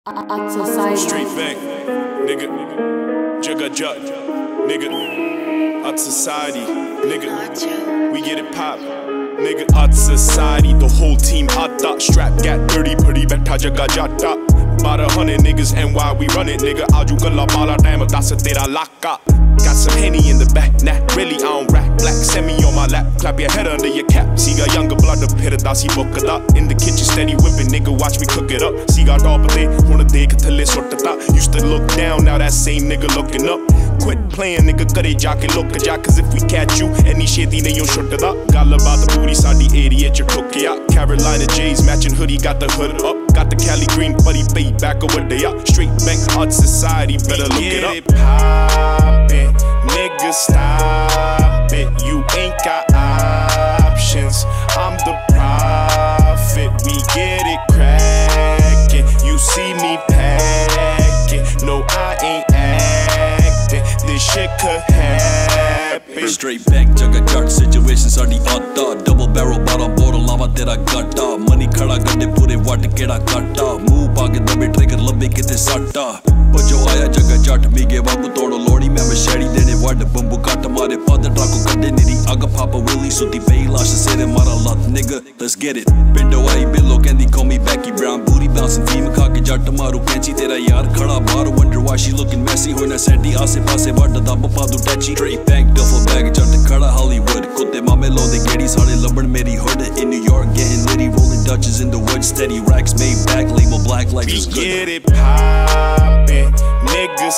At society. Street bank, nigga. Jugga jut, nigga. At society, nigga. We get it pop, nigga. At society, the whole team atta. Strap got dirty, pretty betha jagga jatta. 1200 niggas and why we run it, nigga. Aaju galla bala time das tera laka. Got some Henny in the back, nah, really I don't rap. Black semi on my lap, clap your head under your cap. See got younger blood up here, that's he booked up. In the kitchen steady whipping, nigga, watch me cook it up. See got all but they wanna dig to list what the thought. Used to look down, now that same nigga looking up. Quit playing, nigga, kare jaake look ja. Cause if we catch you, any shady nahi shut da. Gall about the booty, saadi area ch cookya. Carolina J's matching hoodie, got the hood up. Got the Cali green buddy fade back over they up. Street bank, hard society, better look it up. Poppin', nigga, stop it. You ain't got options. I'm the prophet. We get it crackin'. You see me packing. No, I ain't acting. This shit could happen. Straight back, jagga jut situation saadi aata. Double barrel bottom bottle lava tera gatta. Money khada gadde pure watt keda katta. Move paake dabe trigger labbe kite satta. Pajo aaya jagga jut mige babu todo lodi me machete dene watt bambu katta mare father traco kadde niri aga papa willie suti pay lash sere mara lat nigga. Let's get it. Pindo ai billo kendi call me Becky Brown booty bouncing team kha ke jut maru kenchi tera yaar khada bar wonder why she looking messy hoina seti aase paase watt dab padu tachi. Straight back duffel bag jut khada Hollywood kutte mame lo de gedi sare labban meri hood in New York getting litty rolling Dutches in the woods steady racks made back label black like it's good. We get it poppin', nigga,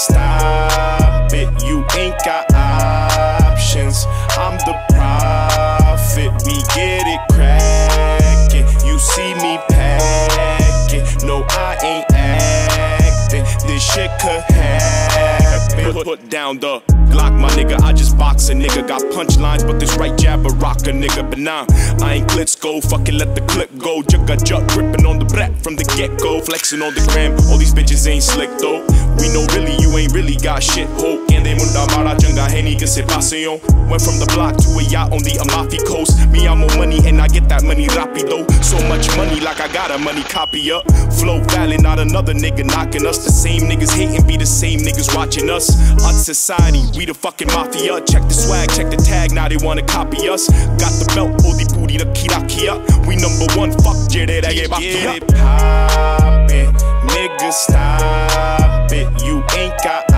stop it. You ain't got options. I'm the prophet. We get it crackin'. You see me packing. No, I ain't acting. This shit could happen. Put down the Glock, my nigga. I just box a nigga. Got punchlines, but this right jab a rock a nigga. But nah, I ain't Klitschko. Fucking let the clip go. Jugga jut gripping on the brat from the get go. Flexing on the gram. All these bitches ain't slick though. We know really you ain't really got shit. Ho, kende munda mara changa Henny ke se paseon. Went from the block to a yacht on the Amalfi Coast. Me, I'm on money and I get that money rapido. So much money like I got a money copy up. Flow valid, not another nigga knocking us. The same niggas hating be the same niggas watching us. At society, we the fucking mafia. Check the swag, check the tag, now they wanna copy us. Got the belt, odi puri the kirakia. We #1, fuck jere rage bakia. Get it poppin', nigga, stop it. You ain't got